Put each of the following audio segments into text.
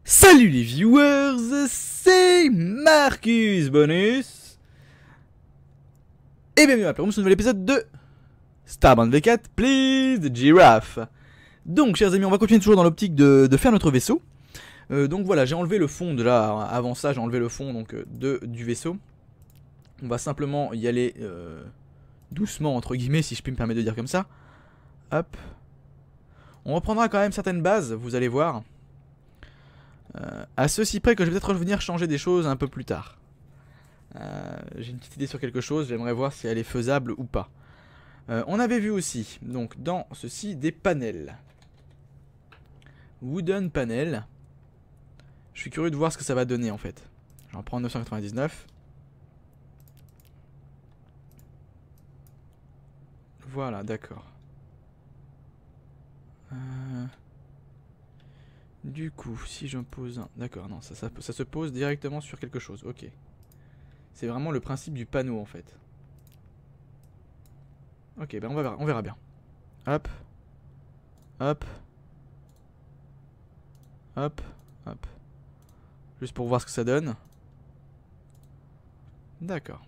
Salut les viewers, c'est Marcus Bonus et bienvenue à un nouvel épisode de Starbound V4 Please Giraffe. Donc chers amis, on va continuer toujours dans l'optique de faire notre vaisseau. Donc voilà, j'ai enlevé le fond de là, avant ça j'ai enlevé le fond donc, du vaisseau. On va simplement y aller doucement entre guillemets si je puis me permettre de dire comme ça. Hop. On reprendra quand même certaines bases, vous allez voir. À ceci près que je vais peut-être revenir changer des choses un peu plus tard. J'ai une petite idée sur quelque chose, j'aimerais voir si elle est faisable ou pas. On avait vu aussi, donc dans ceci, des panels. Wooden panel. Je suis curieux de voir ce que ça va donner en fait. J'en prends 999. Voilà, d'accord. Du coup, si je pose un... D'accord, non, ça se pose directement sur quelque chose, ok. C'est vraiment le principe du panneau en fait. Ok, ben on verra bien. Hop. Hop. Hop. Hop. Juste pour voir ce que ça donne. D'accord.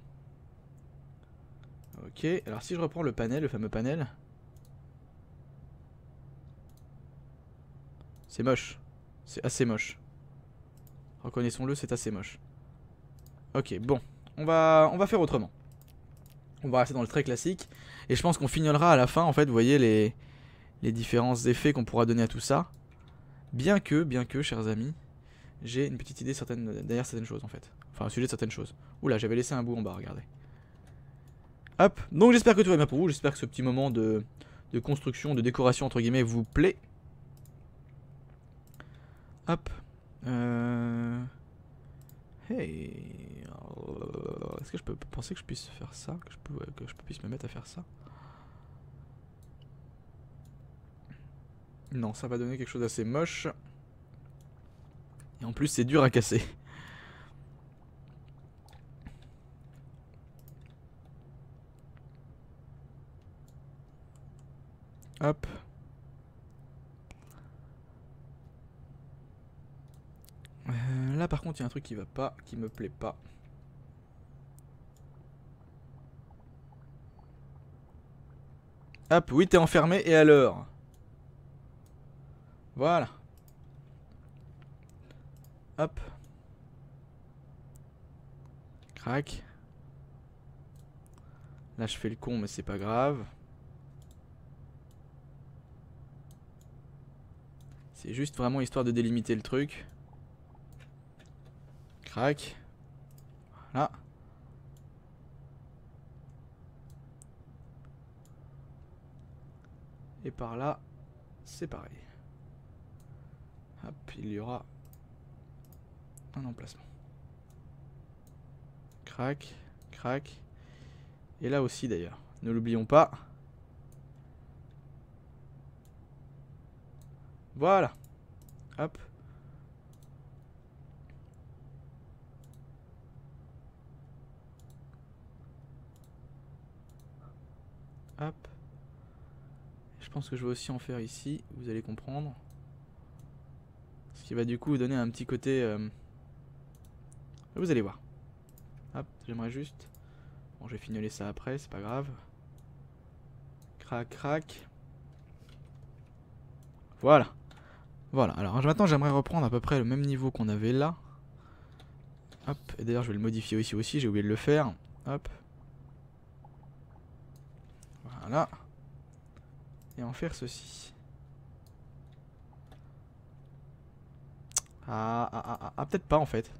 Ok, alors si je reprends le panel, le fameux panel. C'est moche. C'est assez moche. Reconnaissons-le, c'est assez moche. Ok, bon. On va faire autrement. On va rester dans le très classique. Et je pense qu'on finira à la fin, en fait, vous voyez les différents effets qu'on pourra donner à tout ça. Bien que, chers amis, j'ai une petite idée derrière certaines choses, en fait. Enfin, un sujet de certaines choses. Oula, j'avais laissé un bout en bas, regardez. Hop, donc j'espère que tout va bien pour vous. J'espère que ce petit moment de construction, de décoration, entre guillemets, vous plaît. Hop. Hey. Est-ce que je peux penser que je puisse faire ça, que je puisse me mettre à faire ça? Non, ça va donner quelque chose d'assez moche. Et en plus, c'est dur à casser. Hop. Là, par contre, il y a un truc qui va pas, qui me plaît pas. Hop, oui, t'es enfermé, et alors? Voilà. Hop. Crac. Là, je fais le con, mais c'est pas grave. C'est juste vraiment histoire de délimiter le truc. Crac. Voilà. Et par là, c'est pareil. Hop, il y aura un emplacement. Crac, crac. Et là aussi d'ailleurs, ne l'oublions pas. Voilà. Hop. Hop. Je pense que je vais aussi en faire ici, vous allez comprendre. Ce qui va du coup donner un petit côté... Vous allez voir. Hop, j'aimerais juste... Bon, je vais fignoler ça après, c'est pas grave. Crac, crac. Voilà. Voilà, alors maintenant j'aimerais reprendre à peu près le même niveau qu'on avait là. Hop, et d'ailleurs je vais le modifier ici aussi, j'ai oublié de le faire. Hop. Voilà. Et en faire ceci. Peut-être pas en fait.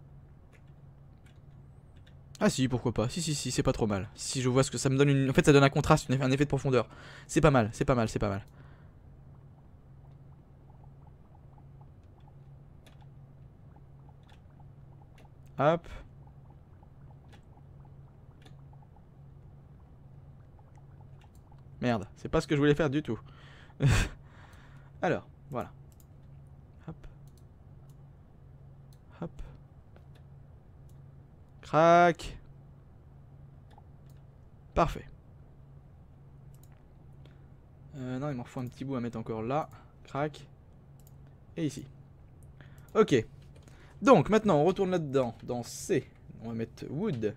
Ah si, pourquoi pas. Si, c'est pas trop mal. Si je vois ce que ça me donne une... En fait ça donne un contraste, un effet de profondeur. C'est pas mal, c'est pas mal, c'est pas mal. Hop. Merde, c'est pas ce que je voulais faire du tout. Alors, voilà. Hop. Hop. Crac. Parfait. Non, il m'en faut un petit bout à mettre encore là. Crac. Et ici. Ok. Donc maintenant on retourne là-dedans. Dans C, on va mettre wood.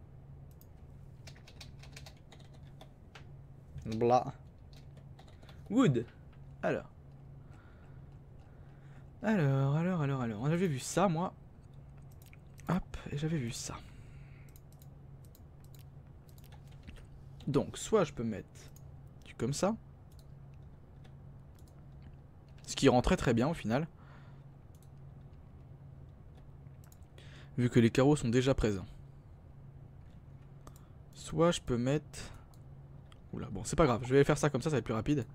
Blah. Wood. Alors. J'avais vu ça moi. Hop, et j'avais vu ça. Donc soit je peux mettre du comme ça. Ce qui rend très bien au final. Vu que les carreaux sont déjà présents. Soit je peux mettre... Oula, bon c'est pas grave, je vais faire ça comme ça va être plus rapide.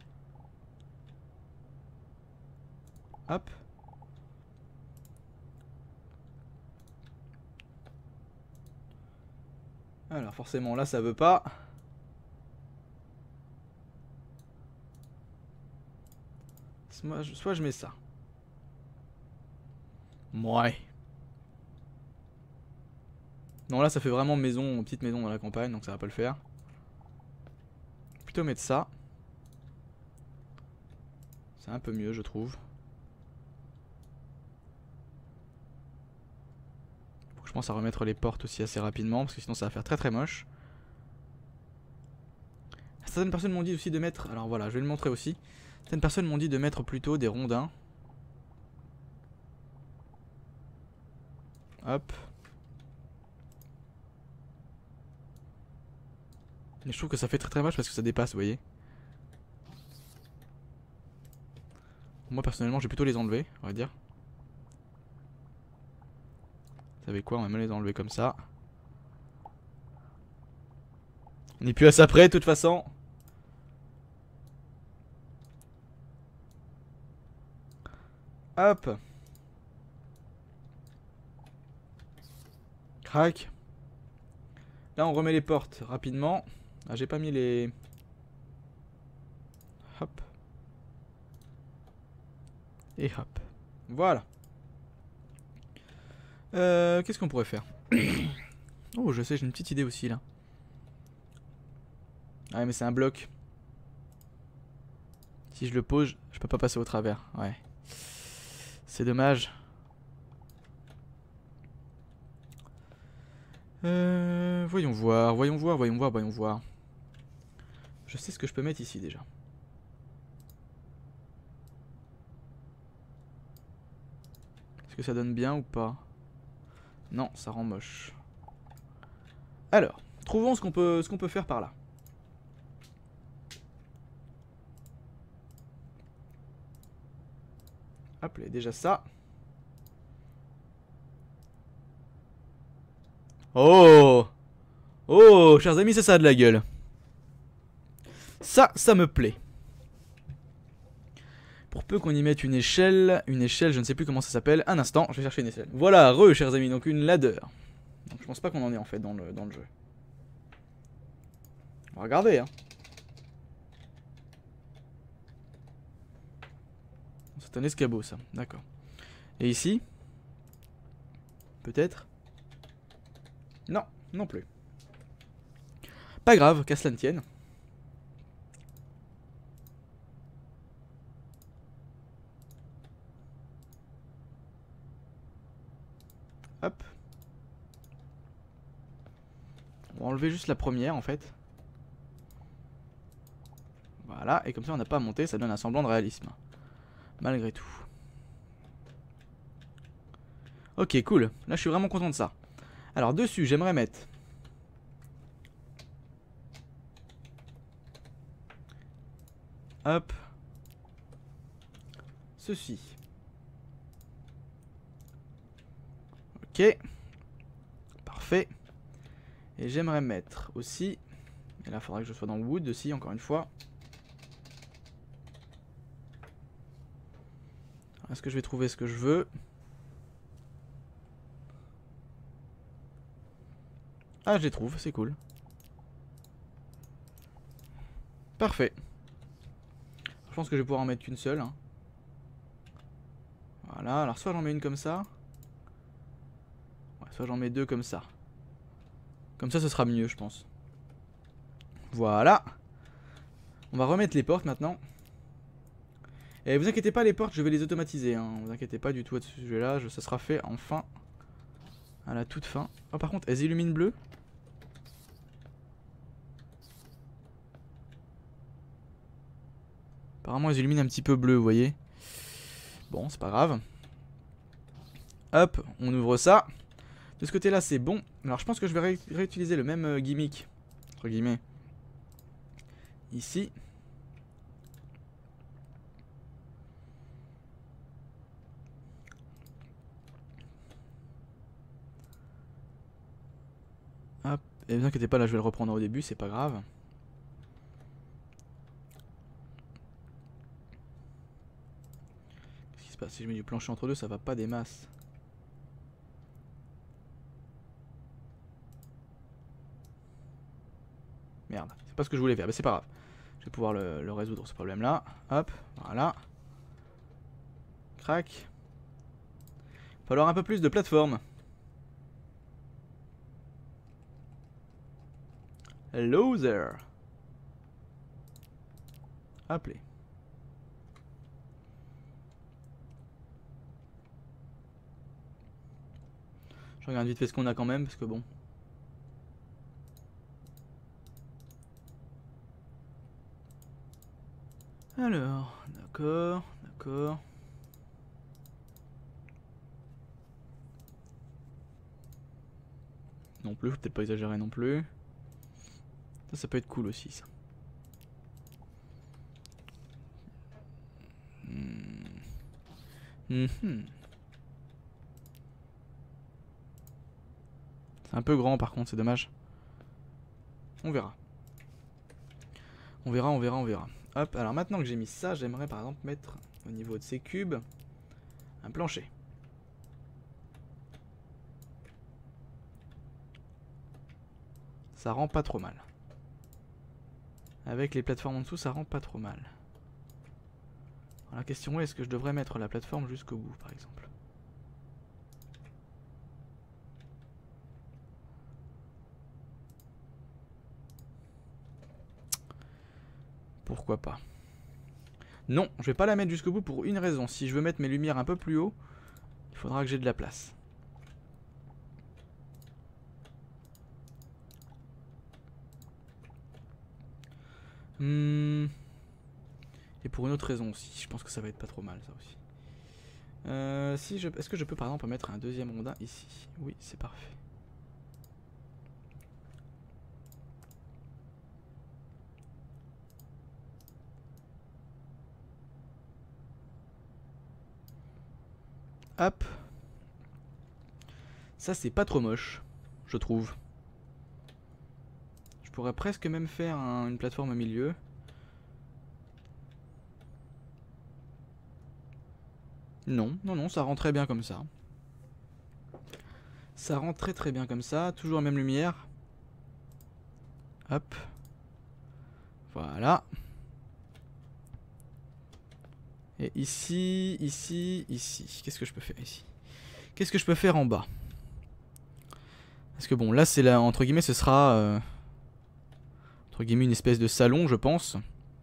Hop. Alors forcément là ça veut pas. Soit je mets ça. Ouais. Non là ça fait vraiment maison, petite maison dans la campagne, donc ça va pas le faire. Plutôt mettre ça. C'est un peu mieux je trouve. Faut que je pense à remettre les portes aussi assez rapidement, parce que sinon ça va faire très moche. Certaines personnes m'ont dit aussi de mettre, alors voilà je vais le montrer aussi. Certaines personnes m'ont dit de mettre plutôt des rondins. Hop. Mais je trouve que ça fait très moche parce que ça dépasse, vous voyez. Moi personnellement, j'ai plutôt les enlever, on va dire. Vous savez quoi, on va même les enlever comme ça. On n'est plus à ça près de toute façon. Hop. Crac. Là on remet les portes rapidement. Ah j'ai pas mis les... Hop. Et hop. Voilà. Qu'est-ce qu'on pourrait faire? Oh je sais, j'ai une petite idée aussi là. Ah ouais mais c'est un bloc. Si je le pose, je peux pas passer au travers. Ouais. C'est dommage. Voyons voir. Je sais ce que je peux mettre ici déjà. Est-ce que ça donne bien ou pas? Non, ça rend moche. Alors, trouvons ce qu'on peut faire par là. Hop, là, déjà ça. Oh! Oh, chers amis, ça a de la gueule. Ça me plaît. Pour peu qu'on y mette une échelle, je ne sais plus comment ça s'appelle. Un instant, je vais chercher une échelle. Voilà, chers amis, donc une ladder. Donc je pense pas qu'on en est en fait dans le jeu. On va regarder, hein. C'est un escabeau, ça, d'accord. Et ici? Peut-être? Non, non plus. Pas grave, qu'à cela ne tienne. Hop. On va enlever juste la première en fait. Voilà, et comme ça on n'a pas à monter, ça donne un semblant de réalisme. Malgré tout. Ok, cool. Là je suis vraiment content de ça. Alors dessus, j'aimerais mettre... Hop. Ceci. Ok. Parfait. Et j'aimerais mettre aussi... Et là, il faudrait que je sois dans le wood aussi, encore une fois. Est-ce que je vais trouver ce que je veux? Ah, je les trouve, c'est cool. Parfait. Je pense que je vais pouvoir en mettre qu'une seule. Hein. Voilà, alors soit j'en mets une comme ça. Ouais, soit j'en mets deux comme ça. Comme ça, ce sera mieux, je pense. Voilà. On va remettre les portes maintenant. Et vous inquiétez pas, les portes, je vais les automatiser. Hein. Vous inquiétez pas du tout à ce sujet-là. Ça sera fait enfin. À la toute fin. Oh, par contre, elles illuminent bleu. Apparemment, elles illuminent un petit peu bleu, vous voyez. Bon, c'est pas grave. Hop, on ouvre ça. De ce côté-là, c'est bon. Alors, je pense que je vais réutiliser le même gimmick. Entre guillemets. Ici. Hop. Et ne vous inquiétez pas, là, je vais le reprendre au début, c'est pas grave. Qu'est-ce qui se passe? Si je mets du plancher entre deux, ça va pas des masses. Merde, c'est pas ce que je voulais faire, mais c'est pas grave. Je vais pouvoir le résoudre ce problème là. Hop, voilà. Crac. Il va falloir un peu plus de plateforme. Hello there. Appelez. Je regarde vite fait ce qu'on a quand même, parce que bon. Alors, d'accord, d'accord. Non plus, faut peut-être pas exagérer non plus. Ça peut être cool aussi, ça. C'est un peu grand par contre, c'est dommage. On verra. On verra, on verra, on verra. Hop, alors maintenant que j'ai mis ça, j'aimerais par exemple mettre au niveau de ces cubes un plancher. Ça rend pas trop mal. Avec les plateformes en dessous, ça rend pas trop mal. Alors, la question est, est-ce que je devrais mettre la plateforme jusqu'au bout, par exemple? Pourquoi pas? Non, je vais pas la mettre jusqu'au bout pour une raison. Si je veux mettre mes lumières un peu plus haut, il faudra que j'ai de la place. Et pour une autre raison aussi. Je pense que ça va être pas trop mal, ça aussi. Est-ce que je peux par exemple mettre un deuxième rondin ici? Oui, c'est parfait. Hop. Ça c'est pas trop moche, je trouve. Je pourrais presque même faire une plateforme au milieu. Non, non, non, ça rend très bien comme ça. Ça rend très très bien comme ça. Toujours la même lumière. Hop. Voilà. Et ici, ici, ici. Qu'est-ce que je peux faire ici? Qu'est-ce que je peux faire en bas? Parce que bon, là, c'est là, entre guillemets, ce sera... entre guillemets, une espèce de salon, je pense.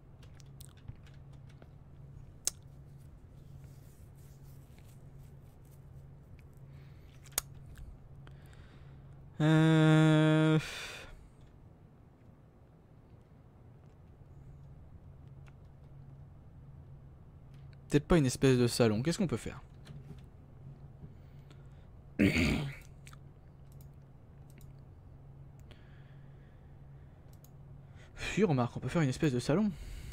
Peut-être pas une espèce de salon. Qu'est-ce qu'on peut faire? Si, remarque, on peut faire une espèce de salon.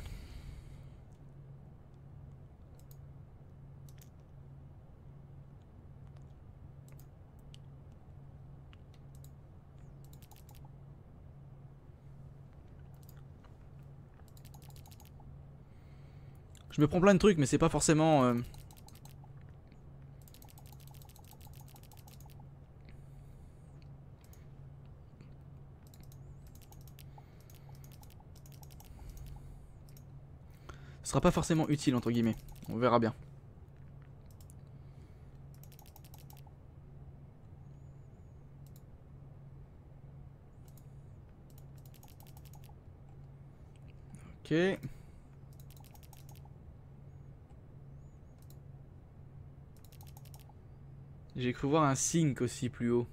Je me prends plein de trucs, mais c'est pas forcément... Ce sera pas forcément utile, entre guillemets. On verra bien. Ok. J'ai cru voir un sink aussi plus haut.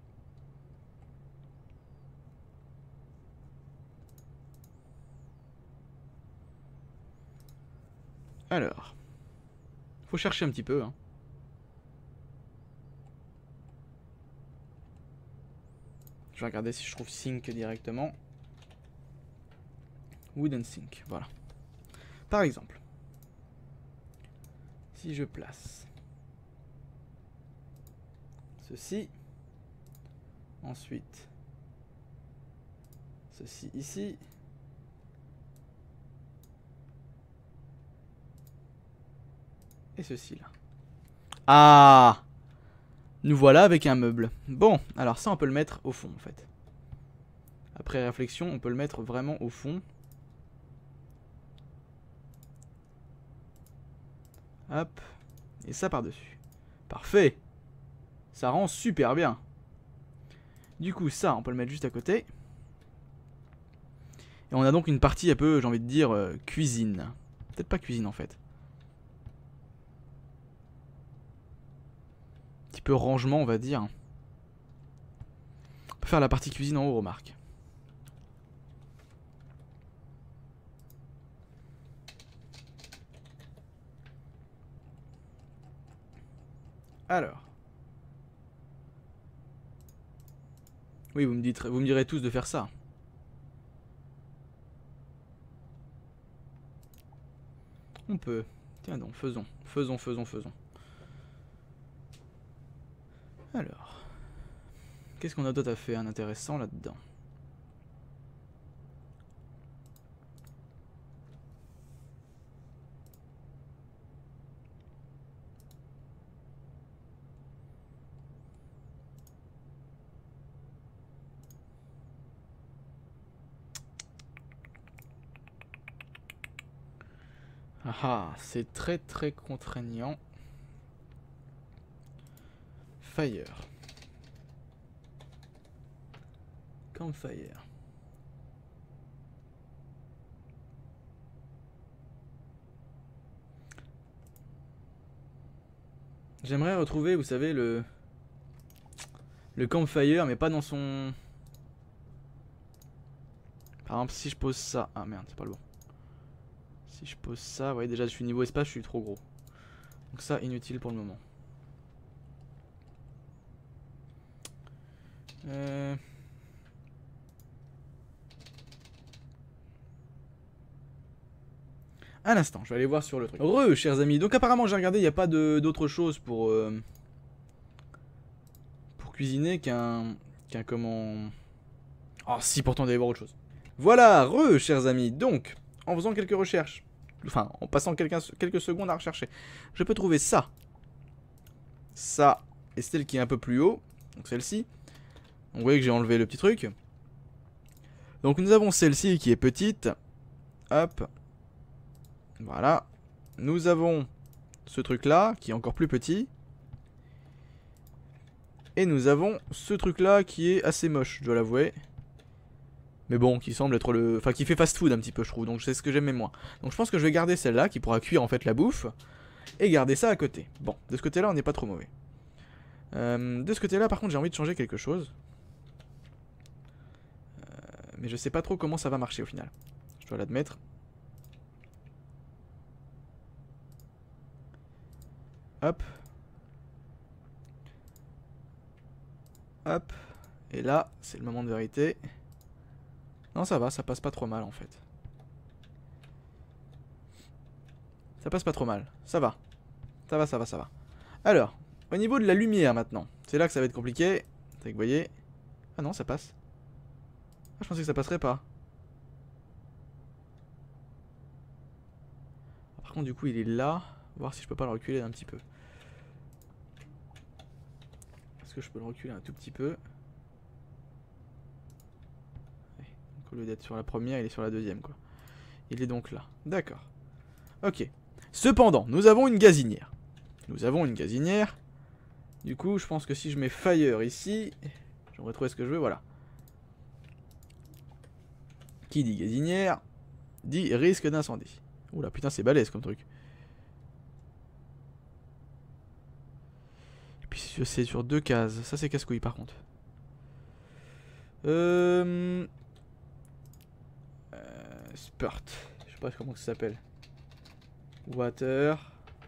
Alors. Faut chercher un petit peu, hein. Je vais regarder si je trouve sink directement. Wooden sink, voilà. Par exemple. Si je place ceci. Ensuite. Ceci ici. Et ceci là. Ah! Nous voilà avec un meuble. Bon, alors ça on peut le mettre au fond en fait. Après réflexion, on peut le mettre vraiment au fond. Hop. Et ça par-dessus. Parfait. Ça rend super bien. Du coup, ça, on peut le mettre juste à côté. Et on a donc une partie un peu, j'ai envie de dire, cuisine. Peut-être pas cuisine en fait. Un petit peu rangement, on va dire. On peut faire la partie cuisine en haut, remarque. Alors. Oui, vous me direz tous de faire ça. On peut. Tiens donc, faisons. Faisons. Alors. Qu'est-ce qu'on a d'autre à faire d'intéressant là-dedans? Ah, c'est très très contraignant. Fire. Campfire. J'aimerais retrouver, vous savez, le campfire, mais pas dans son... Par exemple, si je pose ça... Ah merde, c'est pas le bon. Si je pose ça, vous voyez déjà je suis niveau espace, je suis trop gros. Donc ça, inutile pour le moment. Un instant, je vais aller voir sur le truc. Chers amis. Donc apparemment, j'ai regardé, il n'y a pas d'autre chose pour cuisiner qu'un comment... Oh si, pourtant il doit y avoir autre chose. Voilà, chers amis. Donc, en faisant quelques recherches, enfin, en passant quelques secondes à rechercher, je peux trouver ça. Ça, et celle qui est un peu plus haut. Donc celle-ci. Vous voyez que j'ai enlevé le petit truc. Donc nous avons celle-ci qui est petite. Hop. Voilà. Nous avons ce truc-là qui est encore plus petit. Et nous avons ce truc-là qui est assez moche, je dois l'avouer. Mais bon, qui semble être le... Enfin, qui fait fast-food un petit peu, je trouve. Donc c'est ce que j'aime moins. Donc je pense que je vais garder celle-là, qui pourra cuire en fait la bouffe. Et garder ça à côté. Bon, de ce côté-là, on n'est pas trop mauvais. De ce côté-là, par contre, j'ai envie de changer quelque chose. Mais je sais pas trop comment ça va marcher au final. Je dois l'admettre. Hop. Hop. Et là, c'est le moment de vérité. Non, ça va, ça passe pas trop mal en fait. Ça passe pas trop mal. Ça va. Ça va. Alors, au niveau de la lumière maintenant. C'est là que ça va être compliqué. Vous voyez. Ah non, ça passe. Ah, je pensais que ça passerait pas. Par contre, du coup, il est là. Voir si je peux pas le reculer un petit peu. Est-ce que je peux le reculer un tout petit peu? Ouais. Donc, au lieu d'être sur la première, il est sur la deuxième, quoi. Il est donc là. D'accord. Ok. Cependant, nous avons une gazinière. Du coup, je pense que si je mets fire ici, j'aurais trouvé ce que je veux, voilà. Qui dit gazinière, dit risque d'incendie. Oula, putain, c'est balèze comme truc. puis c'est sur 2 cases. Ça c'est casse-couille par contre. Spurt. Je sais pas comment ça s'appelle. Water.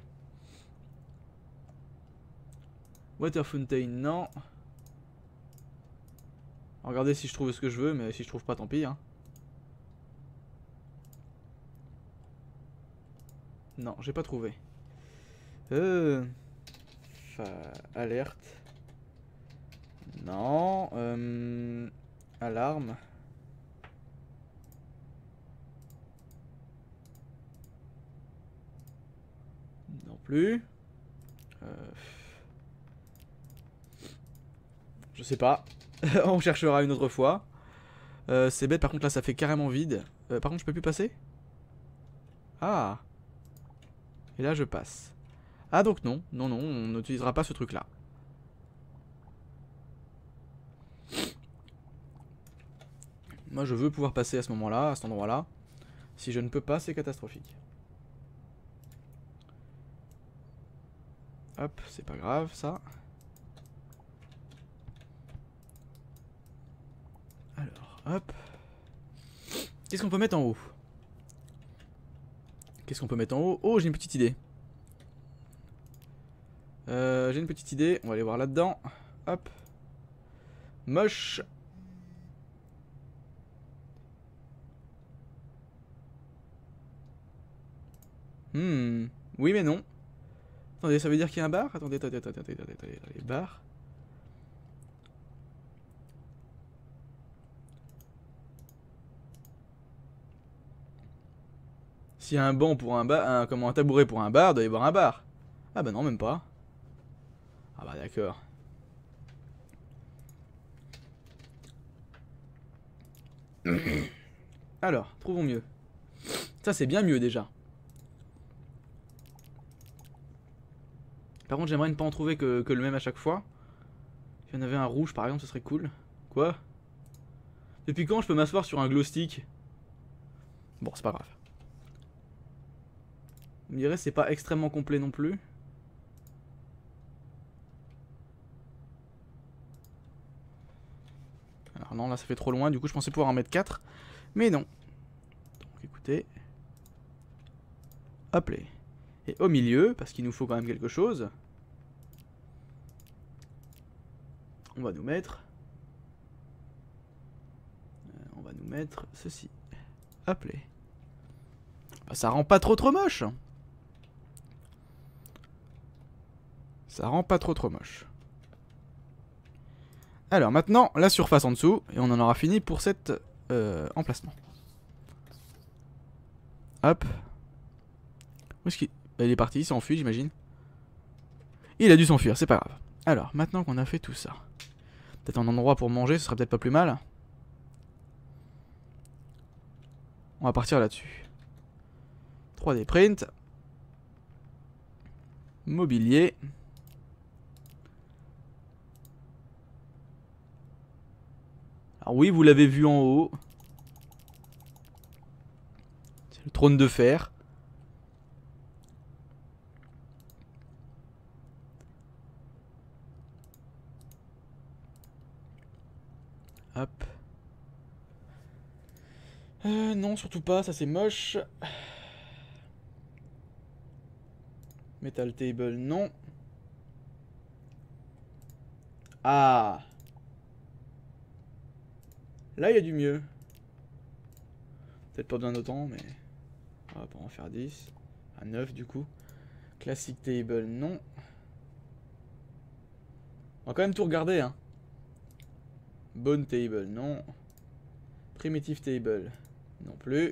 Water Fountain, non. Regardez si je trouve ce que je veux, mais si je trouve pas, tant pis. Hein. Non, j'ai pas trouvé. Alerte. Non. Alarme. Non plus. Je sais pas. On cherchera une autre fois. C'est bête, par contre là ça fait carrément vide. Par contre je peux plus passer. Ah. Et là je passe. Ah donc non, non, non, on n'utilisera pas ce truc là. Moi je veux pouvoir passer à ce moment là, à cet endroit là. Si je ne peux pas, c'est catastrophique. Hop, c'est pas grave ça. Alors, hop. Qu'est-ce qu'on peut mettre en haut? Qu'est-ce qu'on peut mettre en haut? Oh, j'ai une petite idée. J'ai une petite idée. On va aller voir là-dedans. Hop. Moche. Oui mais non. Attendez, ça veut dire qu'il y a un bar? Attendez, bar. S'il y a un banc pour un bar, comment un tabouret pour un bar, il doit y avoir un bar. Ah bah non, même pas. Ah bah d'accord. Alors, trouvons mieux. Ça c'est bien mieux déjà. Par contre j'aimerais ne pas en trouver que le même à chaque fois. Si y en avait un rouge par exemple, ce serait cool. Quoi? Depuis quand je peux m'asseoir sur un glow stick? Bon, c'est pas grave. Vous me direz, c'est pas extrêmement complet non plus. Alors non, là ça fait trop loin, du coup je pensais pouvoir en mettre 4. Mais non. Donc écoutez. Hop là. Et au milieu, parce qu'il nous faut quand même quelque chose. On va nous mettre... ceci. Hop là. Bah, ça rend pas trop moche. Ça rend pas trop moche. Alors maintenant, la surface en dessous, et on en aura fini pour cet emplacement. Hop. Où est-ce qu'il... Bah, il est parti, il s'est enfui j'imagine. Il a dû s'enfuir, c'est pas grave. Alors, maintenant qu'on a fait tout ça, peut-être un endroit pour manger, ce serait peut-être pas plus mal. On va partir là-dessus. 3D print. Mobilier. Alors oui, vous l'avez vu en haut. C'est le trône de fer. Hop. Non, surtout pas, ça c'est moche. Metal table, non. Ah. Là, il y a du mieux. Peut-être pas besoin d'autant, mais... On va pas en faire 10. À 9 du coup. Classic table, non. On va quand même tout regarder, hein. Bone table, non. Primitive table, non plus.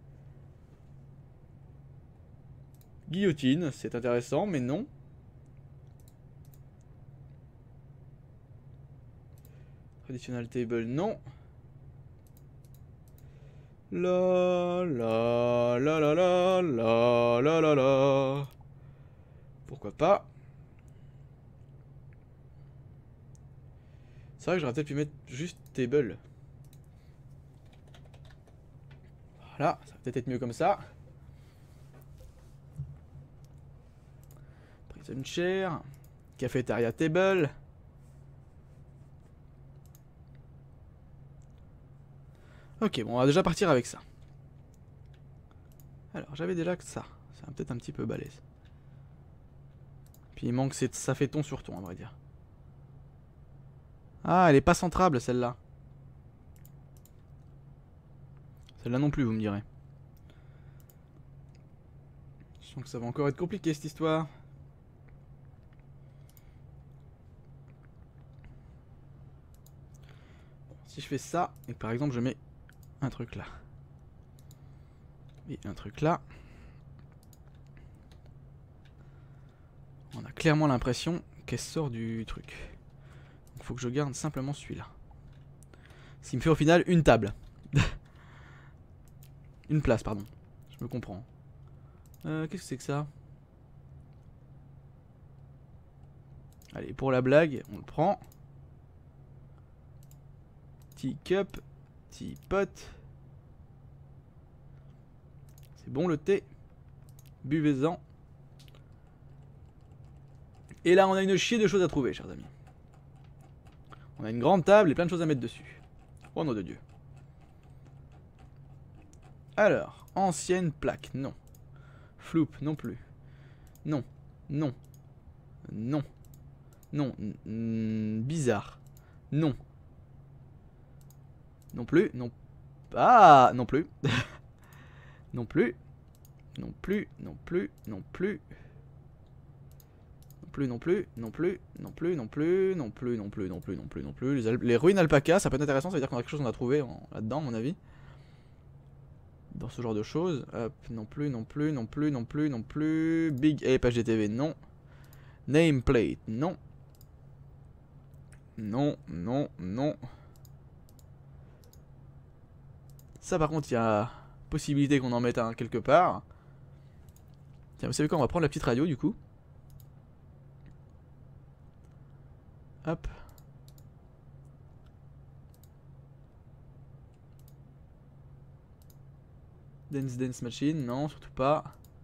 Guillotine, c'est intéressant, mais non. Traditional table, non. La la la la la la la la la. Pourquoi pas? C'est vrai que j'aurais peut-être pu mettre juste table. Voilà, ça va peut-être être mieux comme ça. Prison chair. Cafétéria table. Ok, bon, on va déjà partir avec ça. Alors, j'avais déjà que ça. C'est peut-être un petit peu balèze. Puis il manque, ça fait ton sur ton, à vrai dire. Ah, elle est pas centrable, celle-là. Celle-là non plus, vous me direz. Je sens que ça va encore être compliqué, cette histoire. Si je fais ça, et que par exemple je mets un truc là. Et un truc là. On a clairement l'impression qu'elle sort du truc. Il faut que je garde simplement celui-là. Ce qui me fait au final une table. Une place, pardon. Je me comprends. Qu'est-ce que c'est que ça? Allez, pour la blague, on le prend. Petit cup, petit pot. C'est bon le thé. Buvez-en. Et là, on a une chier de choses à trouver, chers amis. On a une grande table et plein de choses à mettre dessus. Oh nom de Dieu. Alors, ancienne plaque, non. Floop, non plus. Non, non, non, non, bizarre, non. Non plus, non. Ah, non plus. Non plus. Non plus, non plus, non plus. Non plus, non plus, non plus, non plus, non plus, non plus, non plus, non plus, non plus, non plus. Les ruines alpaca, ça peut être intéressant, ça veut dire qu'on a quelque chose qu'on a trouvé là-dedans, à mon avis. Dans ce genre de choses. Hop, non plus, non plus, non plus, non plus, non plus. Big Ape HDTV, non. Nameplate, non. Non, non, non. Ça par contre, il y a possibilité qu'on en mette un quelque part. Tiens, vous savez quoi, on va prendre la petite radio du coup. Hop. Dance Machine, non, surtout pas.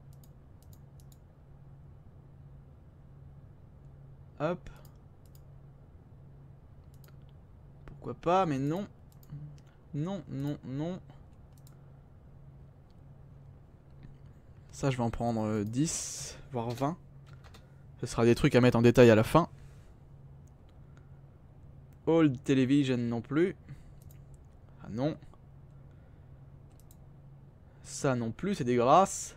Hop. Pourquoi pas, mais non. Non, non, non. Ça, je vais en prendre 10, voire 20. Ce sera des trucs à mettre en détail à la fin. Old Television non plus. Ah non. Ça non plus, c'est dégueulasse.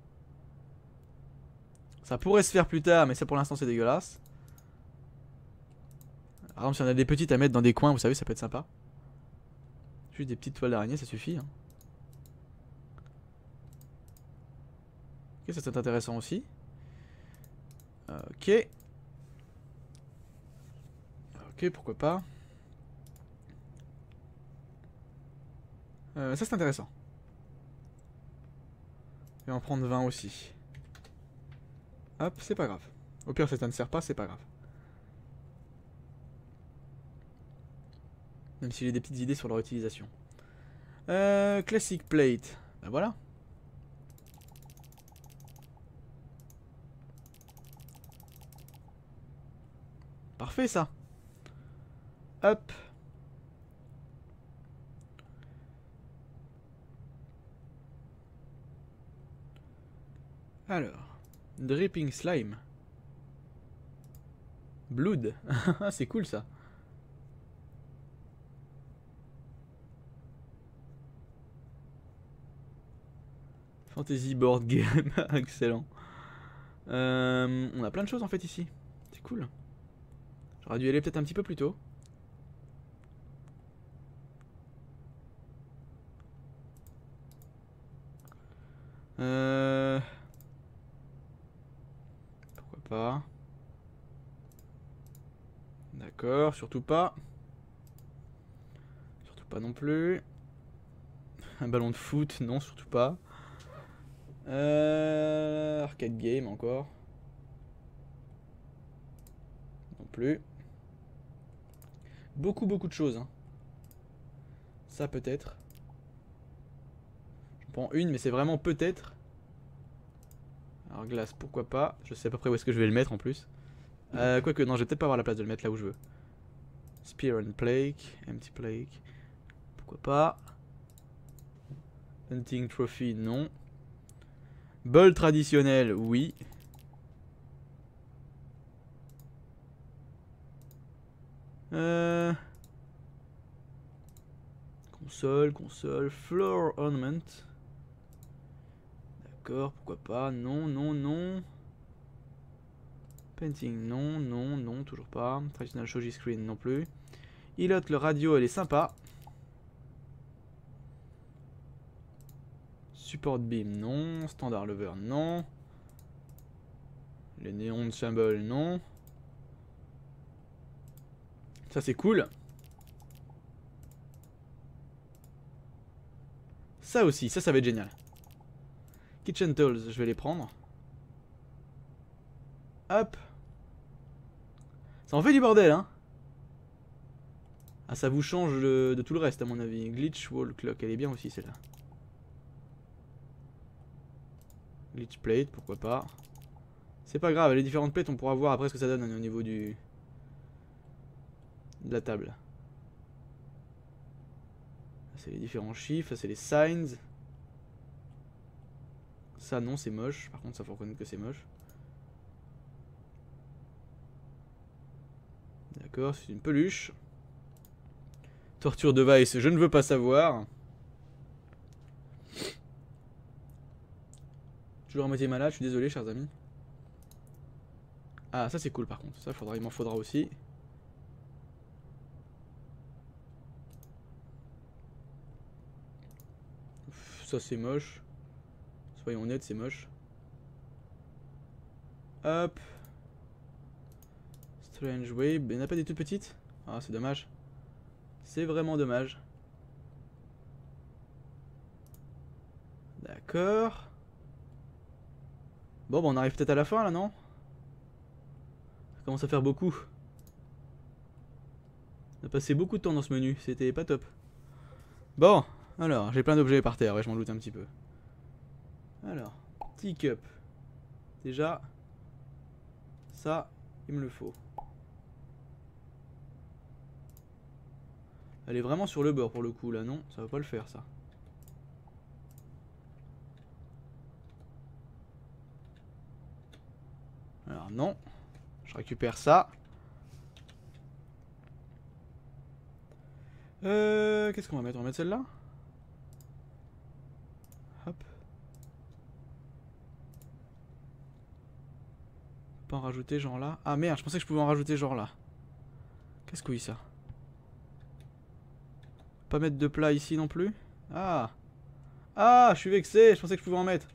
Ça pourrait se faire plus tard, mais ça pour l'instant c'est dégueulasse. Par exemple, si on a des petites à mettre dans des coins, vous savez, ça peut être sympa. Juste des petites toiles d'araignée, ça suffit. Hein. Ok, ça c'est intéressant aussi. Ok. Ok, pourquoi pas. Ça c'est intéressant. Je vais en prendre 20 aussi. Hop, c'est pas grave. Au pire, si ça ne sert pas, c'est pas grave. Même si j'ai des petites idées sur leur utilisation. Classic plate. Ben voilà. Parfait ça. Hop. Alors. Dripping slime. Blood. C'est cool ça. Fantasy board game. Excellent. On a plein de choses en fait ici. C'est cool. J'aurais dû aller peut-être un petit peu plus tôt. Pourquoi pas. D'accord, surtout pas. Surtout pas non plus. Un ballon de foot, non, surtout pas. Arcade game encore. Non plus. Beaucoup de choses. Hein. Ça peut-être. Je prends une, mais c'est vraiment peut-être. Alors glace, pourquoi pas. Je sais à peu près où est-ce que je vais le mettre en plus. Quoique, non, je vais peut-être pas avoir la place de le mettre là où je veux. Spear and Plague, Empty Plague. Pourquoi pas. Hunting Trophy, non. Bol traditionnel, oui. Console, Floor Ornament. D'accord, pourquoi pas. Non, non, non. Painting, non, non, non, toujours pas. Traditional Shoji Screen, non plus. Ilot, le radio, elle est sympa. Support Beam, non. Standard Lover, non. Les néons de symbole, non. Ça, c'est cool. Ça aussi, ça va être génial. Kitchen Tools, je vais les prendre. Hop. Ça en fait du bordel, hein. Ah, ça vous change de tout le reste, à mon avis. Glitch Wall Clock, elle est bien aussi, celle-là. Glitch Plate, pourquoi pas. C'est pas grave, les différentes plates, on pourra voir après ce que ça donne au niveau de la table. C'est les différents chiffres, ça c'est les signs. Ça non, c'est moche. Par contre, ça faut reconnaître que c'est moche. D'accord, c'est une peluche. Torture device, je ne veux pas savoir. Toujours à moitié malade, je suis désolé, chers amis. Ah, ça c'est cool par contre. Ça, il m'en faudra aussi. Ça c'est moche. Soyons honnêtes, c'est moche. Hop. Strange Wave. Il n'y en a pas des toutes petites? Ah, c'est dommage. C'est vraiment dommage. D'accord. Bon, bah on arrive peut-être à la fin là, non? Ça commence à faire beaucoup. On a passé beaucoup de temps dans ce menu, c'était pas top. Bon, alors, j'ai plein d'objets par terre, ouais, je m'en doute un petit peu. Alors, teacup. Déjà, ça, il me le faut. Elle est vraiment sur le bord pour le coup là, non? Ça va pas le faire ça. Alors non, je récupère ça. Qu'est-ce qu'on va mettre? On va mettre celle-là? Hop. Pas en rajouter genre là. Ah merde, je pensais que je pouvais en rajouter genre là. Qu'est-ce que oui ça? Pas mettre de plat ici non plus? Ah. Ah, je suis vexé, je pensais que je pouvais en mettre.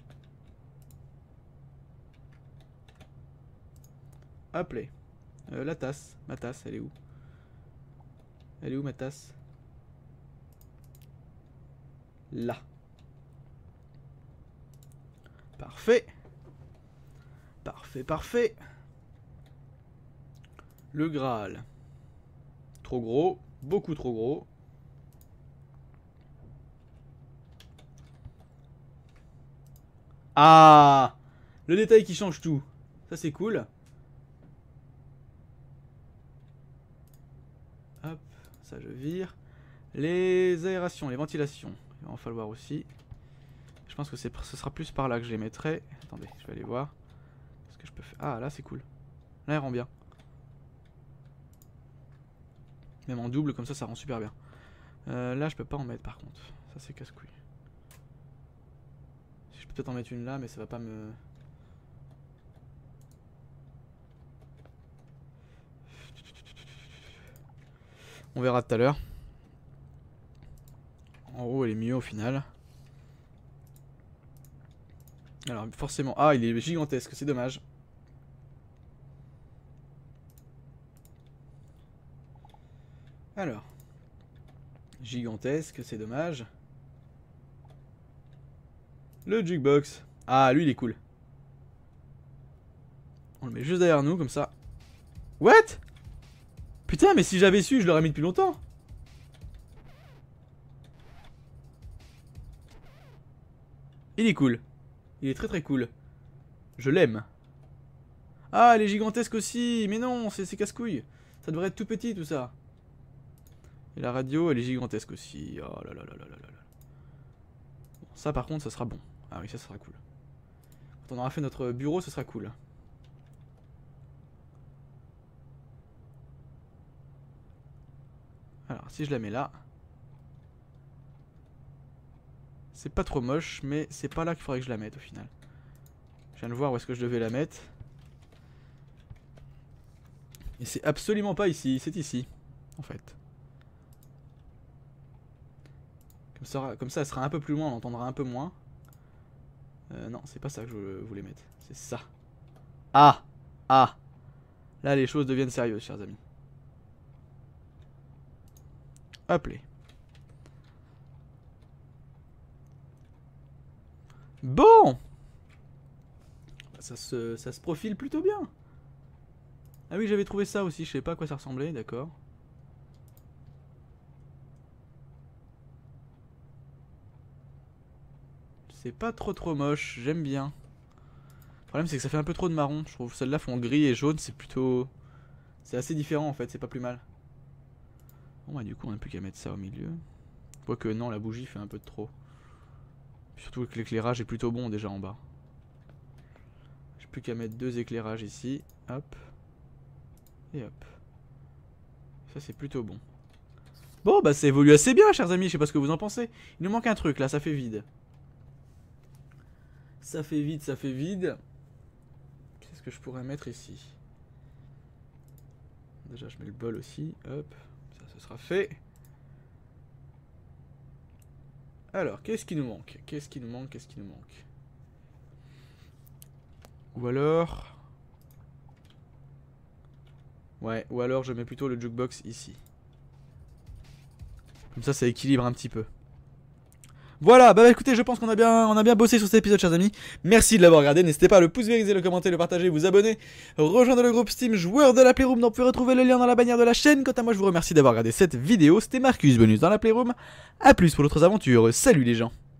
Hop là. La tasse. Ma tasse, elle est où? Elle est où ma tasse? Là. Parfait. Parfait, parfait. Le Graal. Trop gros. Beaucoup trop gros. Ah! Le détail qui change tout. Ça c'est cool. Hop, ça je vire. Les aérations, les ventilations. Il va en falloir aussi. Je pense que ce sera plus par là que je les mettrai. Attendez, je vais aller voir. Qu'est-ce que je peux faire? Ah, là c'est cool. Là elle rend bien. Même en double, comme ça rend super bien. Là je peux pas en mettre par contre. Ça c'est casse-couille. Je peux peut-être en mettre une là, mais ça va pas me... On verra tout à l'heure. En haut elle est mieux au final. Alors forcément... Ah, il est gigantesque, c'est dommage. Alors. Gigantesque, c'est dommage. Le jukebox. Ah, lui il est cool. On le met juste derrière nous, comme ça. What? Putain, mais si j'avais su, je l'aurais mis depuis longtemps. Il est cool. Il est très très cool. Je l'aime. Ah, elle est gigantesque aussi. Mais non, c'est casse-couille. Ça devrait être tout petit tout ça. Et la radio, elle est gigantesque aussi. Oh là là là là là là là. Bon, ça par contre, ça sera bon. Ah oui, ça sera cool. Quand on aura fait notre bureau, ce sera cool. Alors, si je la mets là... C'est pas trop moche, mais c'est pas là qu'il faudrait que je la mette au final. Je viens de voir où est-ce que je devais la mettre. Et c'est absolument pas ici, c'est ici, en fait. Comme ça, elle sera un peu plus loin, on entendra un peu moins. Non, c'est pas ça que je voulais mettre, c'est ça. Ah! Ah! Là, les choses deviennent sérieuses, chers amis. Hop là. Bon! Ça se profile plutôt bien. Ah oui, j'avais trouvé ça aussi, je sais pas à quoi ça ressemblait, d'accord. C'est pas trop moche, j'aime bien. Le problème c'est que ça fait un peu trop de marron, je trouve. Celles-là font gris et jaune, c'est plutôt... C'est assez différent en fait, c'est pas plus mal. Bon bah du coup on n'a plus qu'à mettre ça au milieu. Quoique non, la bougie fait un peu de trop. Surtout que l'éclairage est plutôt bon déjà en bas. J'ai plus qu'à mettre 2 éclairages ici, hop. Et hop. Ça c'est plutôt bon. Bon bah ça évolue assez bien chers amis, je sais pas ce que vous en pensez. Il nous manque un truc là, ça fait vide. Ça fait vide, ça fait vide. Qu'est-ce que je pourrais mettre ici? Déjà je mets le bol aussi, hop, ça ce sera fait. Alors, qu'est-ce qui nous manque? Qu'est-ce qui nous manque? Qu'est-ce qui nous manque? Ou alors... Ouais, ou alors je mets plutôt le jukebox ici. Comme ça équilibre un petit peu. Voilà, bah écoutez, je pense qu'on a bien bossé sur cet épisode, chers amis. Merci de l'avoir regardé, n'hésitez pas à le pouce vérifier, le commenter, le partager, vous abonner, rejoindre le groupe Steam joueur de la Playroom, dont vous pouvez retrouver le lien dans la bannière de la chaîne. Quant à moi, je vous remercie d'avoir regardé cette vidéo, c'était Marcus Bonus dans la Playroom. A plus pour d'autres aventures, salut les gens.